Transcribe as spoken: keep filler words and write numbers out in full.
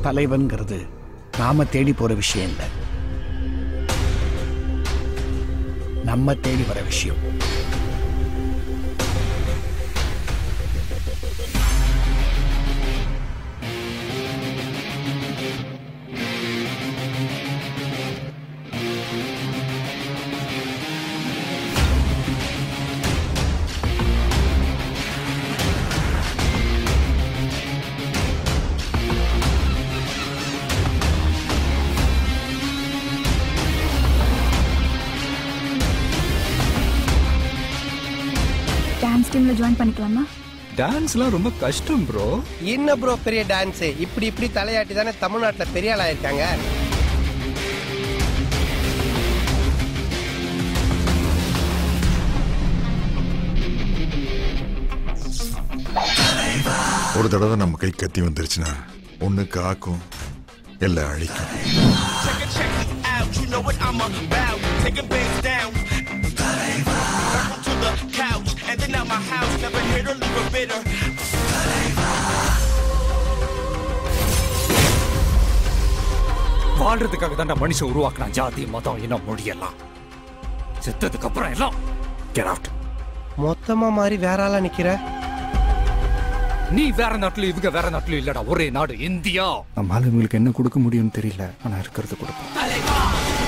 தலைவன்கிறது நாம தேடி போற விஷயம் இல்லை, நம்ம தேடி வர விஷயம். டான்ஸ் டீம்ல ஜாயின் பண்ணிக்கலாமா? டான்ஸ்லாம் ரொம்ப கஷ்டம் ப்ரோ. என்ன ப்ரோ பெரிய டான்ஸ்? இப்படி இப்படி தலையாட்டி தானே தமிழ்நாட்டுல பெரிய ஆளா இருக்காங்க. ஒரு தடவை நம்ம கை கத்தி வந்துருச்சுன்னா ஒண்ணு காக்கும் எல்லாம் அழிக்கும். வாழ்றதுக்காக தான் மனுஷன் உருவாக்குறான். ஜாதி மதம் இனம் மொழியெல்லாம் செத்ததுக்கு அப்புறம் எல்லாம் கெட் அவுட். மொத்தமா மாதிரி வேற ஆளா நிக்கிற. நீ வேற நாட்டுல இவங்க வேற நாட்டுல இல்லடா, ஒரே நாடு இந்தியா. நம்ம ஆளுங்களுக்கு என்ன கொடுக்க முடியும்னு தெரியல, ஆனா இருக்கிறது கொடுப்போம்.